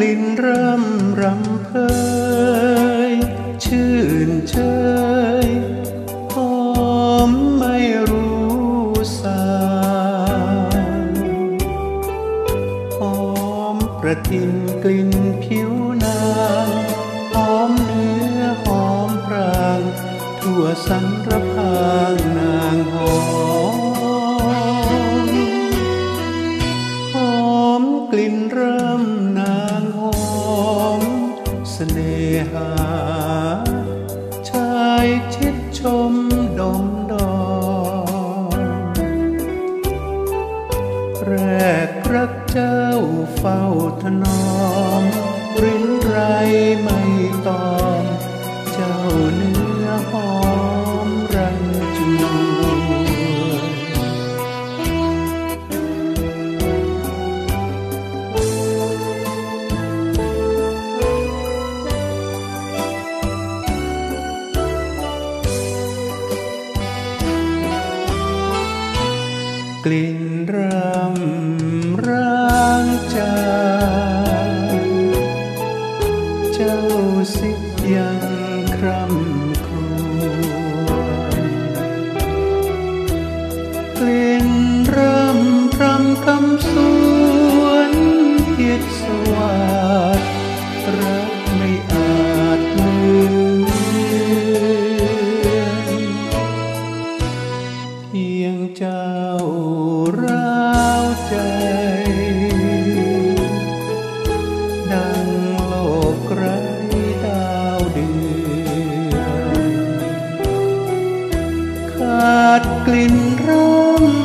ลิ่นเริ่มรำเพยชื่นเชยหอมไม่รู้สายหอมประทินกลิ่นผิวนางหอมเนื้อหอมพรางทั่วสรรพางนางหอมหอมกลิ่นเริ่มนางหอมเสน่หาชายชิดชมดมดอมแรกรักเจ้าเฝ้าถนอมริ้นไรไม่ตอมเจ้าเนื้อหอมรันจวนกลิ่นรำร้างใจเจ้าสิยังคร่ำครวญกลิ่นรำพรำคำสวนเพียรสวัสดิ์รักไม่อาจลืมเพียงเจ้าร้าวใจดังโลกไร้ดาวเดือนขาดกลิ่นร่ม